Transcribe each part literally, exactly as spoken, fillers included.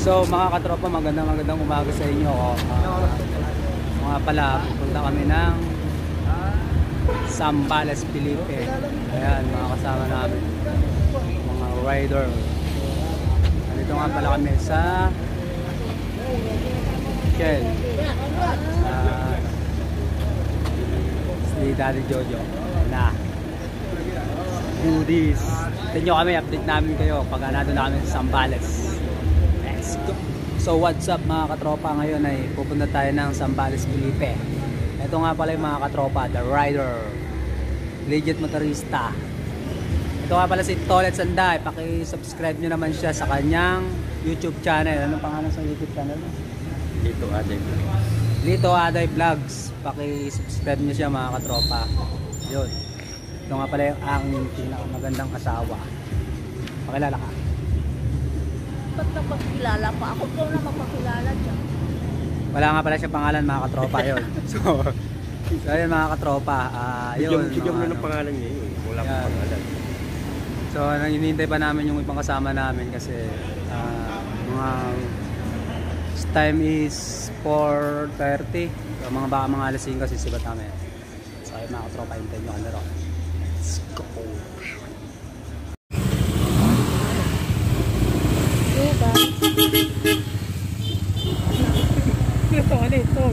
So mga katropa, magandang magandang umaga sa inyo. Uh, mga pala, pupunta kami ng Zambales, Felipe. Ayan, mga kasama namin, mga rider. Nandito nga pala kami sa Shell, uh, si Daddy Jojo na goodies. Tignan nyo kami, update namin kayo pag nandun na kami sa Zambales. Let's go! So what's up mga katropa, ngayon ay pupunta tayo ng Zambales, Felipe. Ito nga pala yung mga katropa, the rider, legit motorista. Ito nga pala si Tolet Sanday. Paki-subscribe nyo naman siya sa kanyang YouTube channel. Anong pangalan sa YouTube channel? Lito Aday Vlogs. Lito Aday Vlogs. Paki-subscribe nyo siya mga katropa. Yun. Ito nga pala yung aking pinakamagandang asawa. Pakilala ka. Ba't napakilala pa? Ako po na mapakilala dyan. Wala nga pala siya pangalan mga katropa yun. So, so yun mga katropa. Uh, yun. Bigyan mo ng pangalan niya yun. Wala pang pangalan. So, hinihintay pa namin yung ibang kasama namin kasi uh, mga time is four thirty. So, mga baka mga alas singko sisibat namin. So, yun mga katropa, hintayin nyo kami ron. Let's go! Ito, ano ito?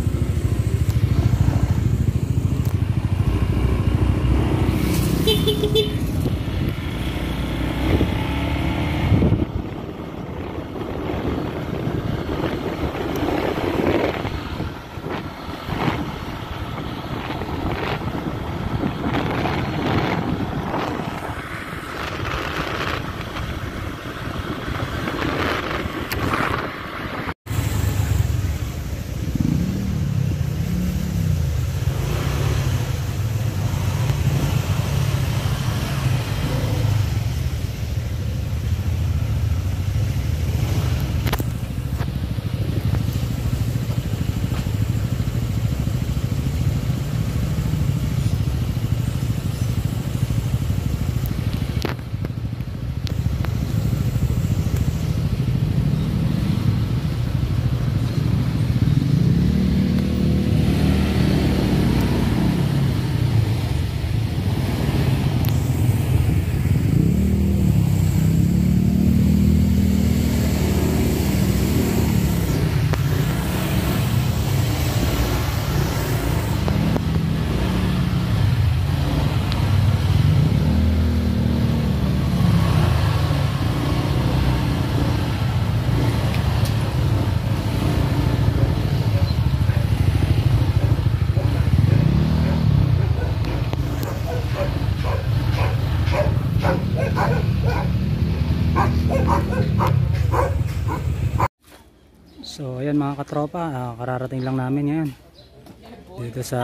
So ayan mga katropa, uh, kararating lang namin ngayon dito sa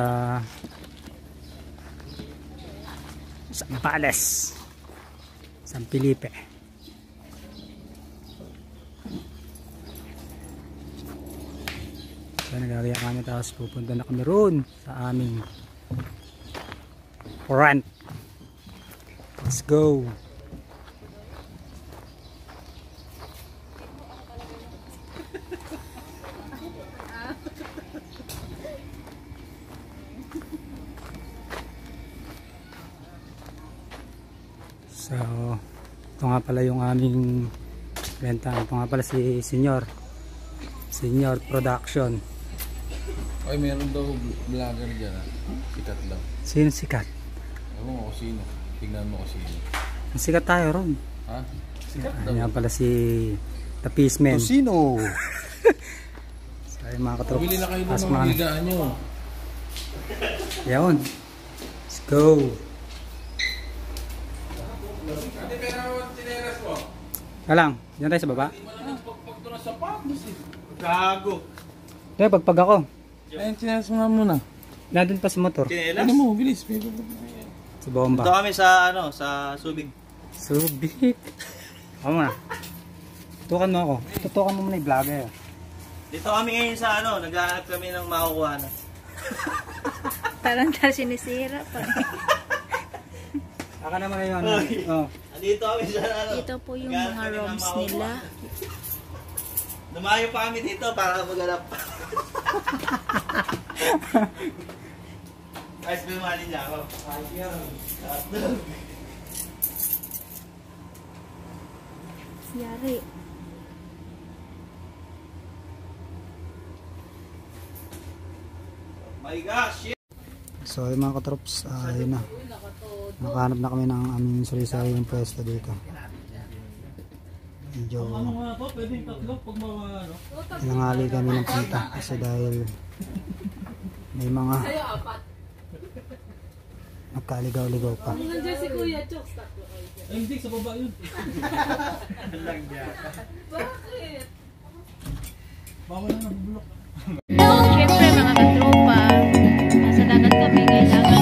Zambales, San Felipe. So nagagayak kami, tapos pupunta na kami roon sa aming rant. Let's go! So, ito nga pala yung aming renta. Ito nga pala si Senior Senior Production. Ay, meron daw vlogger dyan ha. Sikat daw. Sino sikat? Ewan mo kung sino. Tignan mo kung sino. Sikat tayo ron. Ha? Sikat daw. Yan pala si The Peaceman. Sino? So, yung mga katropa, Pabili na kayo ng mga higaan nyo. Yan. Let's go. Ate, pero tineras mo? Alang, dyan tayo sa baba. Hindi mo na nagpagpag doon sa sapatos eh. Gago. Kaya pagpag ako. Ayun, tineras mo nga muna. Nandun pa sa motor. Chinelas? Ano mo, bilis. Sa bomba. Ito kami sa ano, sa Subic. Subic. Ako muna. Tutukan mo ako. Tutukan mo muna yung vlogger. Dito kami ngayon sa ano, naghahanap kami ng makukuha na. Parang tayo sinisira pa. Aka naman na yun. Oh. Andito kami sa ano. Ito po yung mga ROMs nila. Lumayo pa kami dito para maghanap. Ice cream mali niya ako. Hotdog. Yari. My gosh, shit. So yung mga katrops, uh, yun na. Nakahanap na kami ng aming sari-sariling pwesto dito. Medyo Ano nga to? Pwedeng tatlo pag mga ano? nangali kami ng punta kasi dahil may mga nagkaligaw-ligaw pa. Nandiyan si Kuya Chok. Ay hindi, sa baba yun. Bakit? Bawal na nabubulok. Siyempre mga katropa, nasa dagat kami, kailangan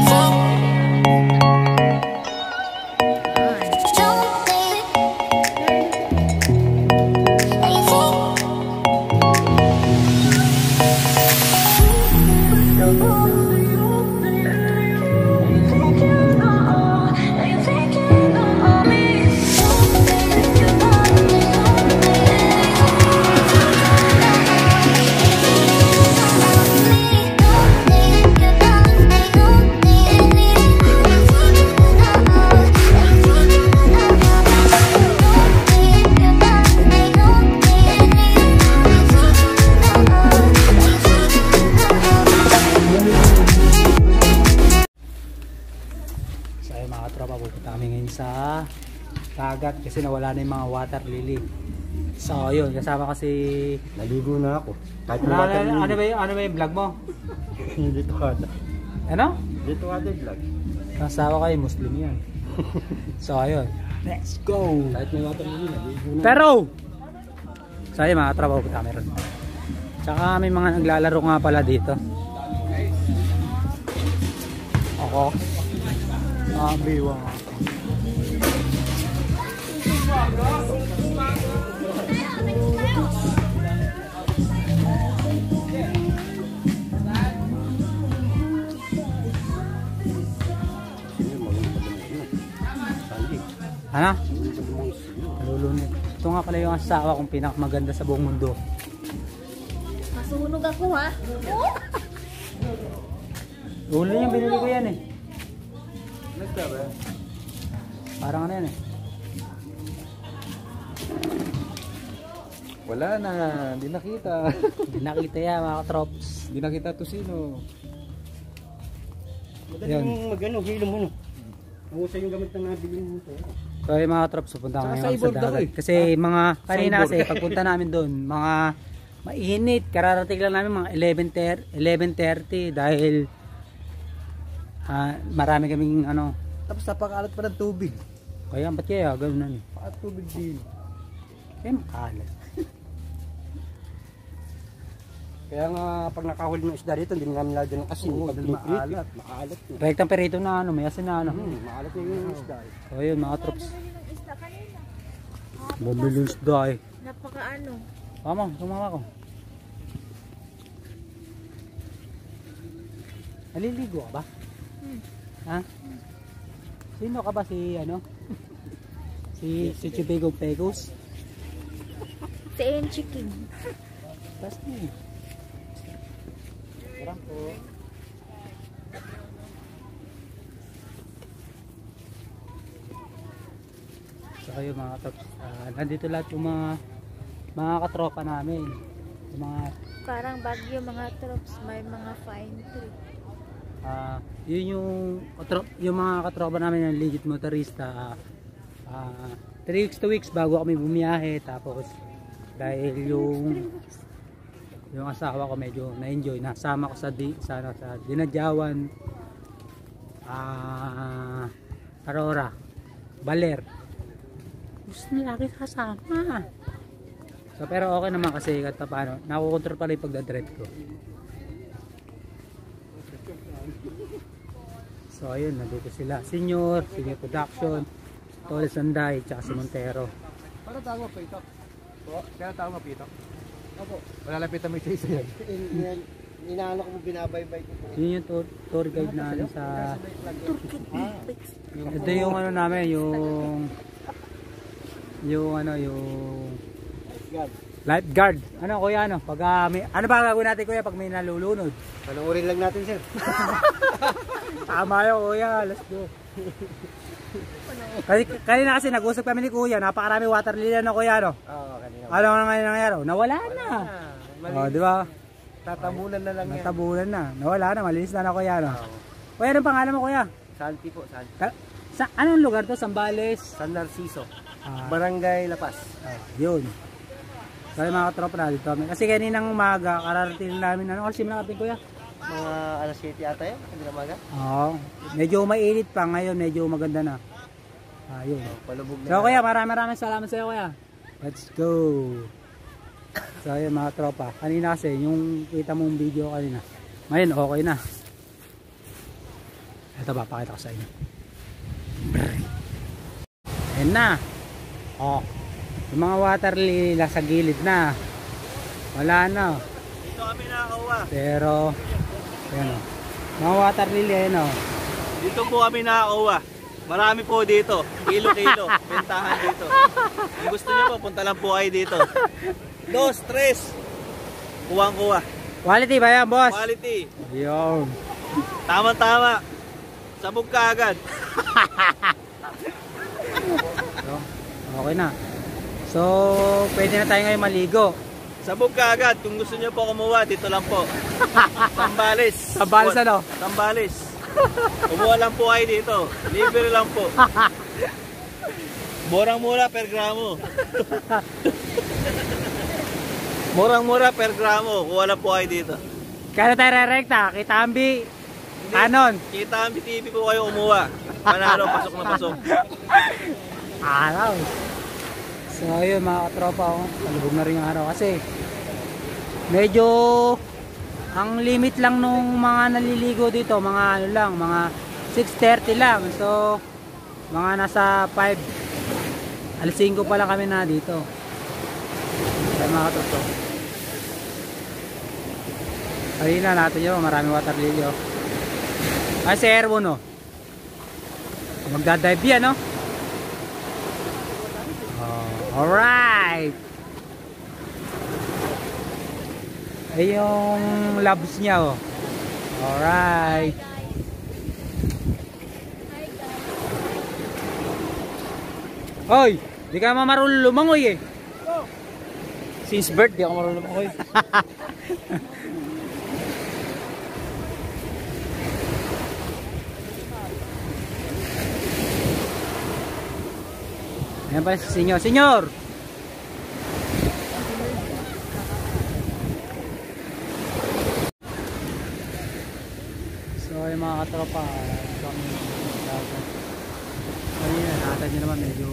sa dagat kasi nawala na yung mga water lily. So yun, kasama kasi Naligo na ako. Kahit ano, ano, ano ba yung ano ba yung vlog mo? Dito kada. Ano? Dito kada vlog. Kasama kayo Muslim yan. So ayun, let's go. Kahit may water lily, naligo na. Pero so ayun, mga trabaho po kami ron. Tsaka may mga naglalaro nga pala dito. Ako ah, biwa nga. Ano? Nalulunod. Ito nga pala yung asawa kong pinakamaganda sa buong mundo. masunog ako ha. Ulo yung binili ko yan eh. Parang ano yan eh. Wala na, hindi nakita. Hindi nakita yan mga katrops. Hindi nakita to sino. Yun. Magano, hilo mo no. Musa yung gamit na nabili mo ito. So yung mga katrops, pupunta kami Saka ngayon sa cyborg daw dagat. eh. Kasi mga kanina Cyborg. kasi pagpunta namin doon, mga mainit. Kararating lang namin mga eleven thirty dahil ah, marami kaming ano. Tapos napakalat pa ng tubig. Kaya ba't kaya gano'n eh. Pakat tubig din. Kaya makalat. Kaya nga pag nakahuli ng isda dito, hindi namin lagyan ng asin. Oo, Pag dahil piniprit, maalat. maalat na. Rektang perito na ano, may asin na ano. Hmm, maalat na yung isda. So yun mga katrops. ng isda kanina. Mabilis dahi. Napaka ano. Mama, sumama ko. Naliligo ka ba? Hmm. Ha? Sino ka ba si ano? Si si Chibigong Pecos? Si Enchi King. Basta eh. Sarang po. So kayo mga katrops, uh, nandito lahat yung mga mga katropa namin. Yung mga Parang bagyo mga trops. May mga fine tree. Ah, yun yung katro, yung mga katropa namin ng legit motorista. Ah, three weeks to weeks bago kami bumiyahe, tapos dahil yung yung asawa ko medyo na-enjoy, nasama ko sa di, sa, ano, sa Dinadyawan, ah, Aurora, Baler. Gusto nila lagi kasama. So pero okay naman kasi kahit pa paano, nakukontrol pala yung pagdadrive ko. So ayun, nandito sila. Senior, Senior Production, Toles Anday, tsaka si Montero. Para tawag pa ito. Kaya tawag pa ito. Opo. Malalapitan mo yung isa yan. Inaano ko mo binabaybay ko. Yun yung tour, tour guide na ano sa... Ito yung ano namin, yung... Yung ano, yung... Lifeguard. Lifeguard. Ano kuya ano? Pag ah, may, ano ba gagawin natin kuya pag may nalulunod? Panoorin lang natin, sir. Tama yun kuya. Let's go. Kasi kanina kasi nag-usap kami ni kuya, napakarami water lily na kuya no. Oo, kanina. Ano nga ngayon nangyari? Nawala na. Mali. Oh, di ba? Tatabunan na lang yan. Natabunan na. Nawala na, malinis na na kuya no. Oo. Kuya, anong pangalan mo kuya? Santi po, Santi. Ka- sa anong lugar to? Sambales? San Narciso. Ah, Barangay La Paz. ah, yun. Kaya mga katropa na dito. Kasi kaninang umaga, kararating namin. Ano kasi nakapin kuya? Mga alas siyete ata yan, hindi na maga. Oo. Medyo mainit pa ngayon, medyo maganda na. Ayun. Oh, palubog na. So kuya, maraming maraming salamat sa iyo kuya. Let's go. So ayun mga tropa. Kanina kasi yung kita mong video kanina. Ngayon okay na. Ito ba, pakita ko sa inyo. Ayan na. Oh. Yung mga water lily sa gilid na. Wala na. Dito kami nakakuha. Pero ayan o. Mga water lily ayan o. Dito po kami nakakuha. Marami po dito. Kilo-kilo. Bentahan dito. Kung gusto niyo po, punta lang po kayo dito. Dos, tres. Kuwang-kuha. Quality ba yan boss? Quality. Yun. Tama-tama. Sabog ka agad. So, okay na. So, pwede na tayo ngayon maligo. Sabog ka agad. Kung gusto niyo po kumuha, dito lang po. Sambales. Sambales ano? Sambales. Kumuha lang po kayo dito. Libre lang po. Murang-mura per gramo. Murang-mura per gramo. Kuha lang po kayo dito. Kaya tayo re-recta. Kitambi. Anon. Kita ang B T V po kayo umuha. Panalo, pasok na pasok. Araw. So ayun mga katropa, oh, talubog na rin yung araw kasi medyo ang limit lang nung mga naliligo dito, mga ano lang, mga six thirty lang. So mga nasa five, alas singko pa lang kami na dito. So mga katropa, ayun na natin yun, maraming water lily oh. Ay si Erwin oh, magdadive yan no. Oh, alright. Ay yung labs niya oh. Alright. Hoy, di ka marunong lumangoy eh. Since birth di ako marunong lumangoy. Ayan pala si senyor. Senyor! So yung mga katropa, kami dagat. Kanina, nakatad nyo naman medyo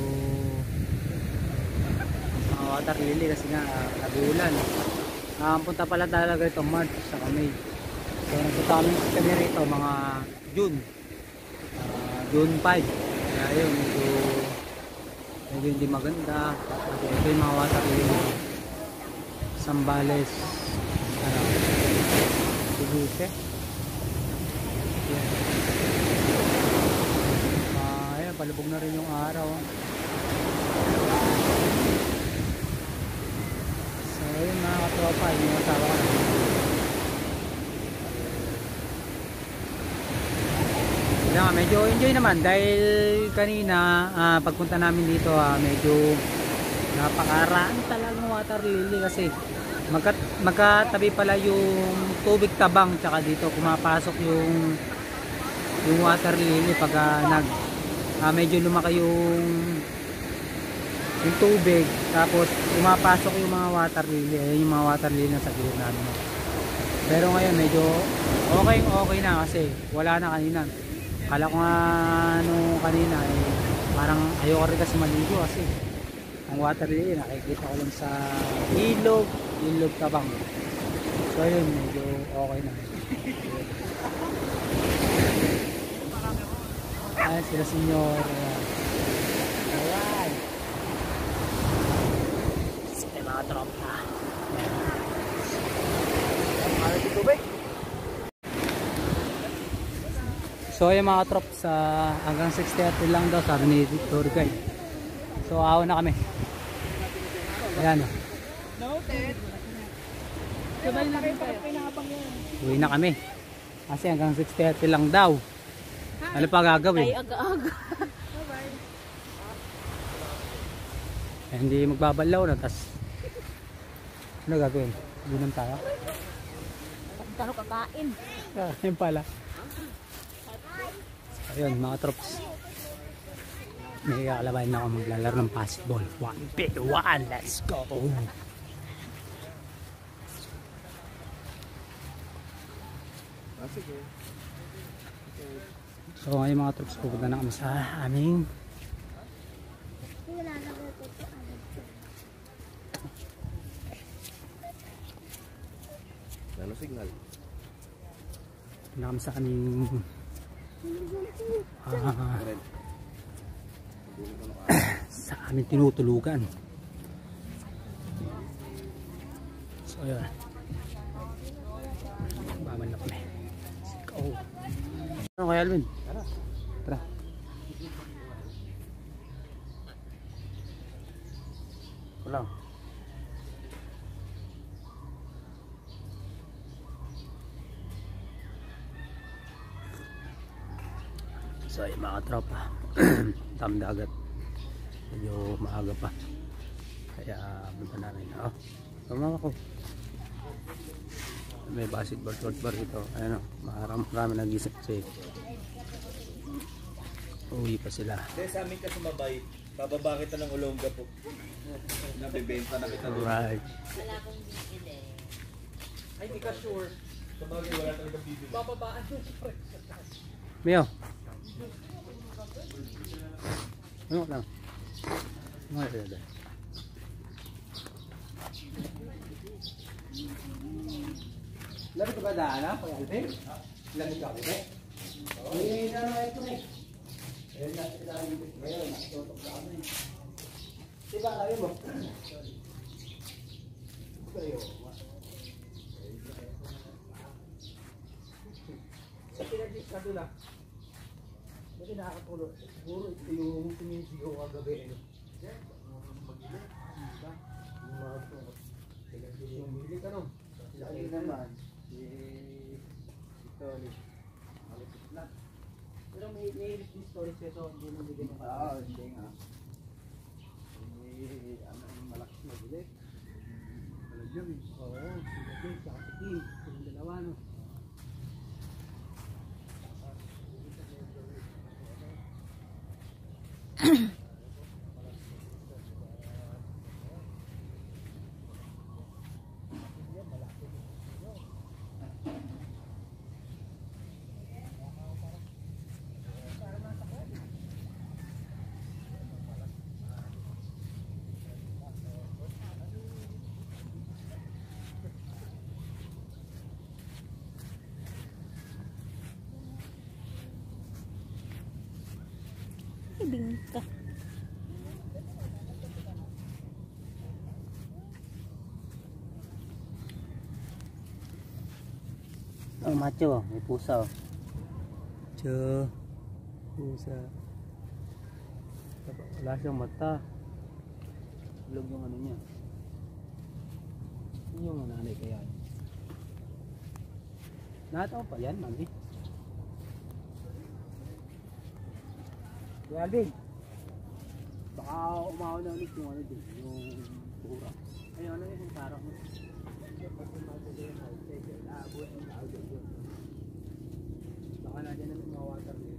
mga water lily kasi nga nag-uulan. Uh, punta pala talaga ito March sa May. So nagpunta kami kami rito mga June. Uh, June five. Kaya yun, medyo medyo hindi maganda. Ito yung mga water lily. Sambales. Ano? Sibuse. Yan. Ah, ayan, palubog na rin yung araw. So, yun mga katropa, yung masawa. Kaya medyo enjoy naman dahil kanina uh, pagpunta namin dito uh, medyo napakaraan talagang water lily kasi magkat magkatabi pala yung tubig tabang tsaka dito pumapasok yung yung water lily pag uh, nag uh, medyo lumaki yung yung tubig tapos pumapasok yung mga water lily ayun yung mga water lily na sa gilid namin pero ngayon medyo okay okay na kasi wala na kanina. Kala ko nga ano kanina eh, parang ayoko rin kasi maligo kasi ang water lily nakikita ko lang sa ilog, ilog tabang. So yun, medyo okay na. Ayan sila senyor. Alright. Sige mga tropa. Alright, ito ba? So yung mga trops uh, hanggang six thirty lang daw sabi ni tour guide. So awa na kami. Ayan o. Sabay na rin tayo. Uwi na kami. Kasi hanggang six thirty lang daw. Ano pa gagawin? Ay, aga-aga. Eh, hindi magbabalaw na. Tas ano gagawin? Inom tayo? Taro kakain. Ah, yun pala. Ayun mga trops. May kakalabahin na ako maglalaro ng basketball. one v one. Let's go! So ngayon mga trops, pupunta na kami sa aming Ano signal? na kami sa aming ah, sa aming tinutulugan. So ayun, baman na kami. Go! Ano kaya Alvin? Tara, tara. Wala. So ay mga tropa, tamdagat, medyo maaga pa, kaya punta na rin. Oh, tama ako, may basketball short bar ito. Ayun o, marami, marami nag-isip kasi uwi pa sila. Hindi, sa amin kasi mabay, bababa kita ng Olonga po. Nabibenta na kita doon. Alright. Ay, di ka sure. Sabagay, wala talaga bibili. Bababaan doon. Mio, ano lang, ano lang sila. Lari ka ba daan ha? Pag Alvin? Lari ka ba? Eh, ano na ito eh. Eh, nasa ilalim ito ngayon, nakatutok ka kami. Diba, lari mo? Kayo. Sa pinag-discado lang. Hindi nakakatulog. Siguro ito yung tumisigaw kagabi. Mag-ilit. Diba? Yung mga tulog. Yung milik ano? Lagi naman. Ito ulit. Malipit lang. Pero may nailit yung stories ito. Hindi mo bigyan ng kaya. Oo, hindi nga. Hindi, ano yung malakas na bilik. Walang yun eh. Oo, sila din. Saka si Kim. Silang dalawa no. Ibing ka. Ang macho, may pusa oh. Macho. Pusa. Wala siyang mata. Ilog yung ano niya. Yun yung nanay kaya. Nataw pa yan, mami. Kuya Alvin, baka umahaw na ulit yung ano din, yung pura. Ayun, ano yung parang mo? Baka na dyan namin mga water din.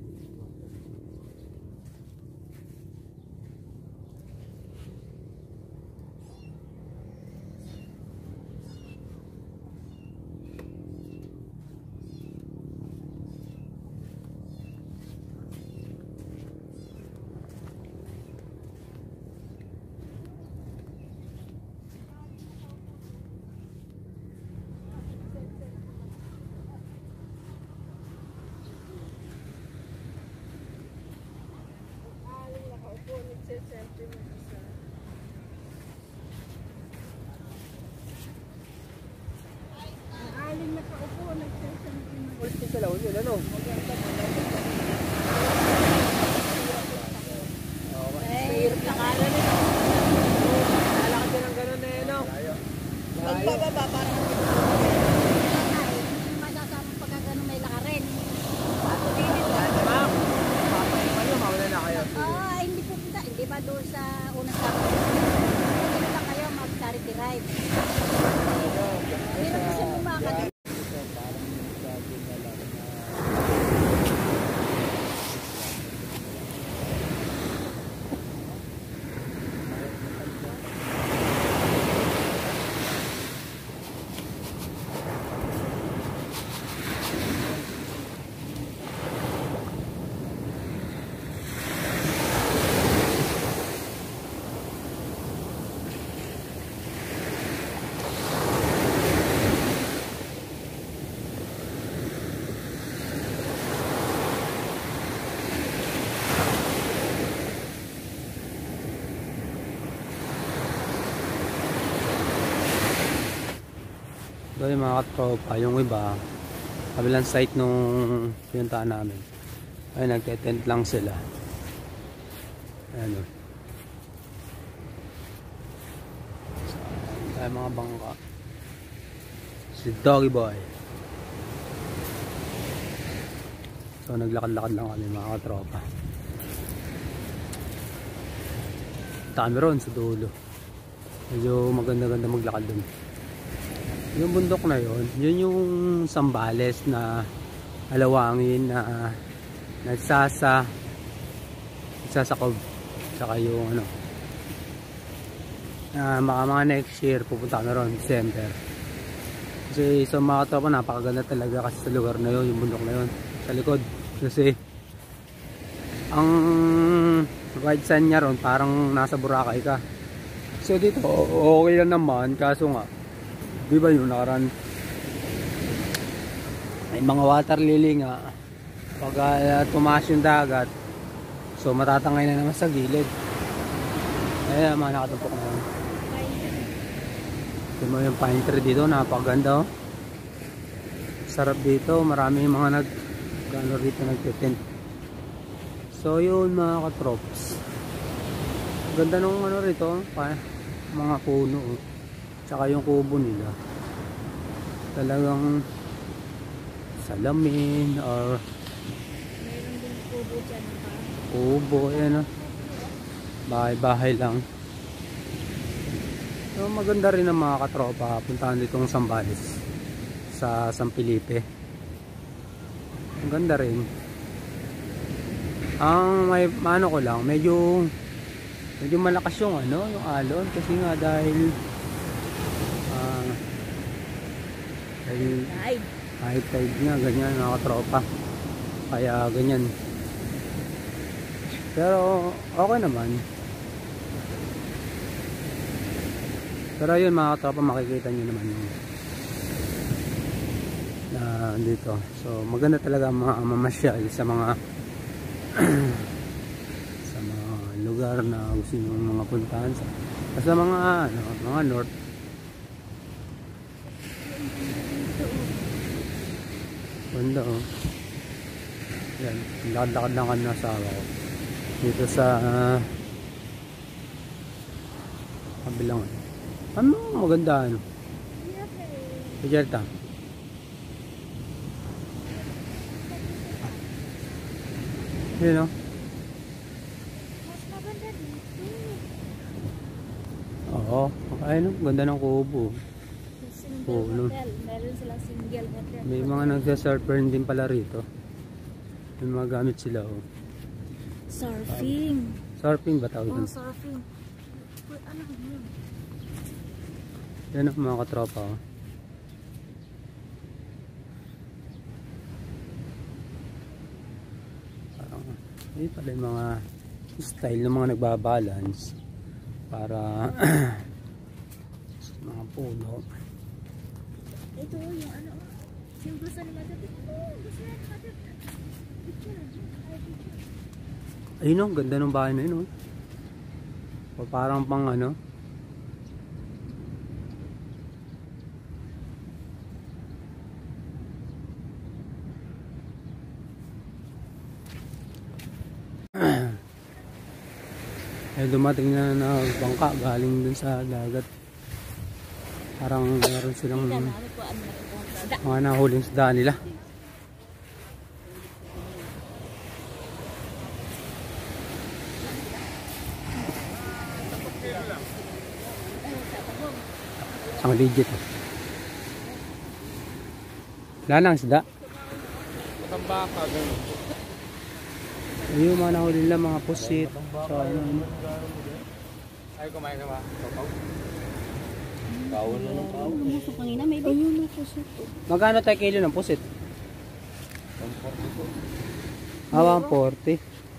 Aling nakaupo, nagsasalita. Ulit din sa laon yun, ano? Mahirap na kala nito. Lalakad din ng ganun eh, no? bababa para masasama pagka gano'n may lakarin. Bago din ito. Ma'am, papahinga nyo, mawala na kayo. Ah, hindi po punta. Hindi ba doon sa unang sabi? Hindi lang kayo mag-charity ride. Hindi na kasi bumakad. So yung mga katropa, yung iba kabilang site nung pinuntaan namin ay nagte-tent lang sila. Ayan o. Ay mga bangka. Si Doggy Boy. So naglakad-lakad lang kami mga katropa. Dami ron sa dulo. Medyo maganda-ganda maglakad dun. Yung bundok na yon, yun yung Sambales na alawangin na nagsasa nagsasakob. Saka yung ano uh, mga mga next year pupunta na ron, December. Kasi sa mga tropa napakaganda talaga kasi sa lugar na yun, yung bundok na yun sa likod. Kasi ang right side niya ron parang nasa Boracay ka. So dito okay lang naman, kaso nga di ba yung nakaraan may mga water lily nga pag uh, tumaas yung dagat, so matatangay na naman sa gilid. Ayan mga nakatumpok na yun. Ito mo yung pine tree dito, napakaganda oh. Sarap dito, marami mga nag gano rito nagtitent. So yun mga katrops, ganda nung ano rito pa, mga puno oh. Tsaka yung kubo nila talagang salamin or Meron din kubo dyan. kubo, ayan o, bahay-bahay lang. So maganda rin ang mga katropa puntahan ditong Sambales sa San Felipe. Ang ganda rin. Ang may ano ko lang, medyo medyo malakas yung ano, yung alon kasi nga dahil Uh, dahil Tide. high tide nga, ganyan mga katropa, kaya ganyan. Pero okay naman. Pero yun mga katropa, makikita nyo naman yung na dito. So maganda talaga mga mamasyal sa mga sa mga lugar na gusto nyo mga puntahan sa, sa mga ano, mga north. Ganda oh. Yan, lakad-lakad lang kami nasa awa ko dito sa uh, kabilang ano, maganda ano Pijerta. Yun oh. Oo, ayun oh, ganda ng kubo. Single hotel. Meron silang single hotel. May mga nagsa-surfer din pala rito. May mga gamit sila oh. Surfing. Surfing ba tawag Oh, dun? surfing. Uy, ano yun? Yan ang mga katropa oh. Parang ay pala yung mga style ng mga nagbabalance para mga puno. Ito yung ano, yung gusto ni Mother. Oh, gusto ni Mother. Picture. Ay, picture. Ayun oh, ganda ng bahay na yun oh. O parang pang ano. Eh dumating na na bangka galing dun sa dagat. Parang meron silang Ano po, ano na po. Da. mga nahuling isda nila. Isang digit. Wala nang isda. Matambaka, gano'n. Ayun, mga nahuli nila, mga pusit. So, ano, Ay, kumain ka ba? Topaw? Kawon na ng kawon. Pumusok kanina, may ayun na puso to. magkano tayo kilo ng pusit? Ah, one forty.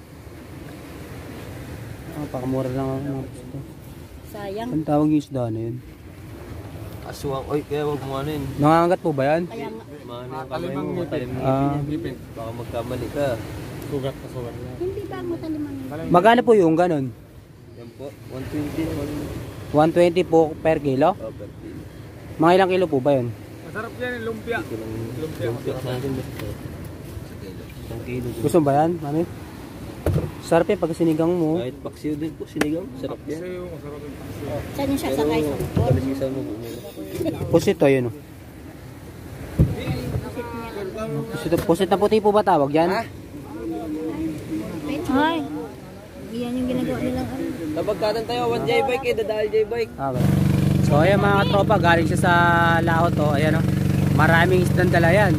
Ah, pakamura lang ako ng pusit. Sayang. Ang tawag yung isda na yun? Aswang. Oy, kaya wag mo ano yun. Nangangagat po ba yan? Kaya nga. Mano yung kamay mo, matalim mo. Ah, Lipin. Baka magkamali ka. Sugat na sugat na. Hindi ba matalimang yun? magkano po yung ganun? Yan po, one twenty naman. one twenty po per kilo? Oh, per kilo. Mga ilang kilo po ba yun? Masarap yan, yung lumpia. Ito lang Lumpia. lumpia sa akin. Basta. Isang kilo. din. Gusto mo ba yan, mami? Sarap yan pag sinigang mo. Kahit paksiw din po, sinigang. Sarap yan. Kasi yung masarap yung paksiw. Saan yung siya sakay sa motor? kalisisan mo po. Pusit to yun. Oh. Pusit, pusit na puti po ba tawag yan? Ay, yan yung ginagawa nilang ano. Nabagkatan tayo, one J-bike eh, dadahal J-bike. Okay. So ayan mga tropa, galing siya sa laot oh. Ayan oh. Maraming isdang dala yan.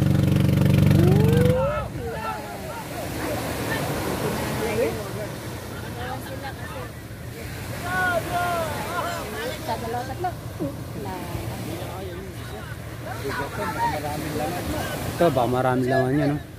Sa dalawa tatlo. Ito ba maraming laman yan oh.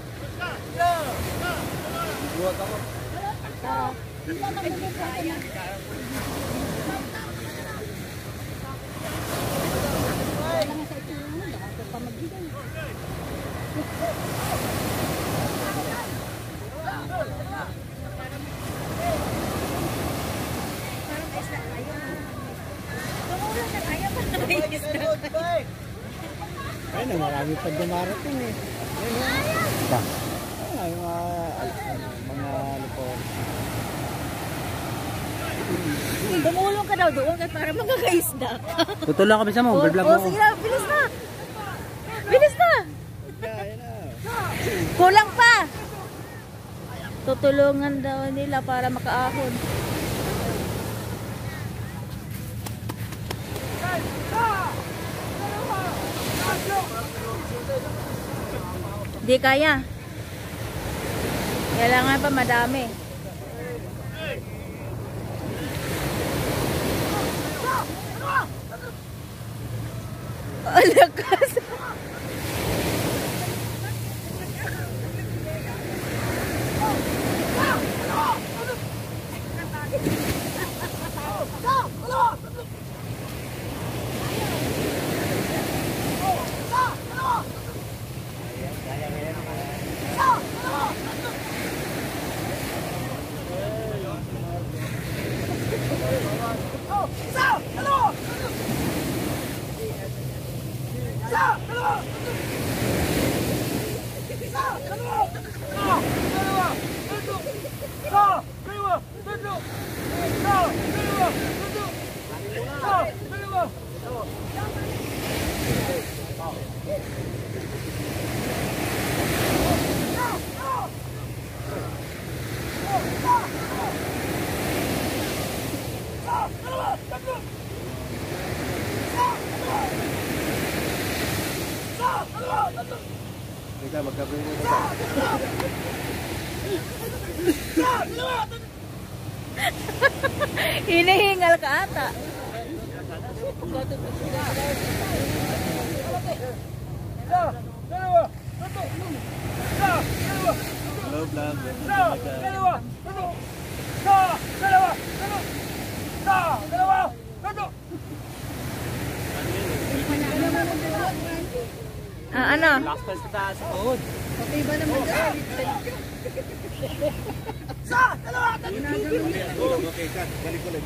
Ay na, marami pa dumarating eh. Ba? Ay, mga, mga ano po. Tumulong ka daw doon para magkakaisda. Tutulong kami sa mo, Oh, vlog oh, mo. sige na, bilis na. Bilis na. Kulang pa. Tutulungan daw nila para makaahon. Di kaya. Kailangan pa madami. Ang lakas. Ika, magkabring mo na. Hinihingal ka ata. Love lang. Ah, ano? Lakas sa taas sa tuhod. Okay, cut. Balik ulit.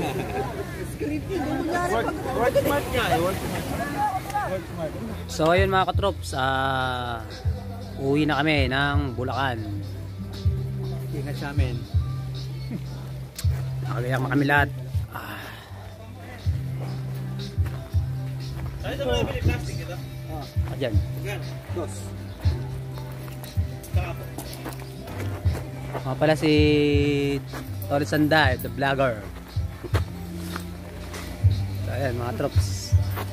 Work smart nga eh, work smart. Work smart. So ayun mga katrops, ah, uwi na kami ng Bulacan. Ingat sa amin. Nakagayak na kami lahat. Ah. Saan ito mo nabili plastic ito? Ah, dyan. Magkano? Dos. Saka po. Mga pala si Tony Sanday, the vlogger. So, ayan, mga troops.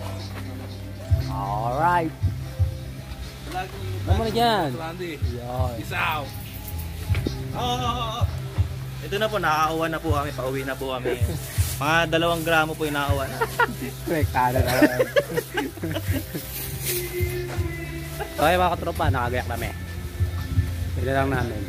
Alright. Ano mo na dyan? Yan. Isaw. Oo, oo, oo. Ito na po, nakakauwa na po kami. Pauwi na po kami. Mga dalawang gramo po yung nakauwa na. Konektado na lang. So, ayan mga katropa, nakagayak kami. Pwede lang namin.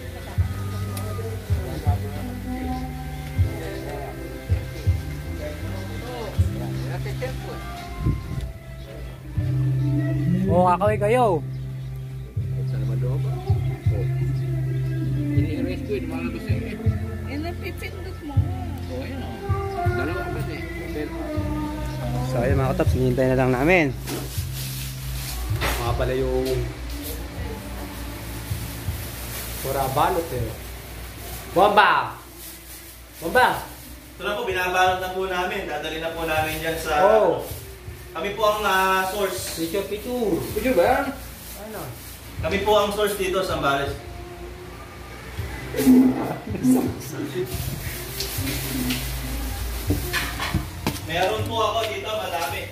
Oo, kakaway kayo. Saan naman doon ba? Oh. Ini-rescue, di mga labas yun eh. Eh, napipindot mo. Oh, ayun o. Dalawa ka ba eh? Pero, So ayun mga katops, hinihintay na lang namin. Mga pala yung pura balot eh. Bomba! Bomba! Ito na po, binabalot na po namin. Dadali na po namin dyan sa... Oh! Kami po ang ah, source. Picture, picture! picture ba yan? Ano? Kami po ang source dito sa Zambales. Meron po ako dito, madami.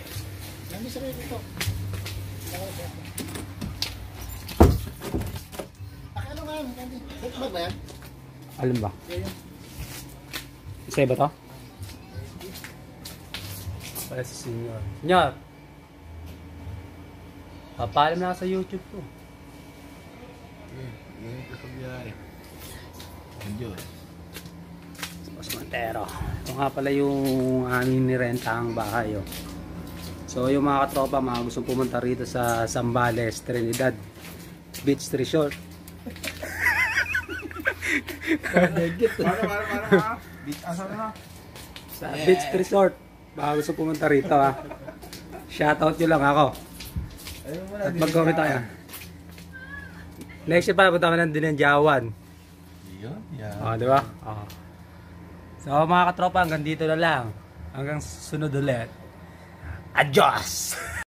Alam ba? Isa ba to? Pala si Senyor. Senyor! Papalam na sa YouTube ko. Yan ito sa biyahe. Enjoy. Boss Montero. Ito nga pala yung aming nirentahang bahay. Oh. So yung mga katropa, mga gustong pumunta rito sa Zambales, Trinidad Beach Resort. Para, para, para. Beach asa na. Sa Beach Resort. Baka gusto pumunta rito ha. Shoutout nyo lang ako. At mag-comment tayo. Next year pa, punta ka ng Dinanjawan. Yun, yan. O, di ba? O. So mga katropa, hanggang dito na lang. Hanggang sunod ulit. Adios!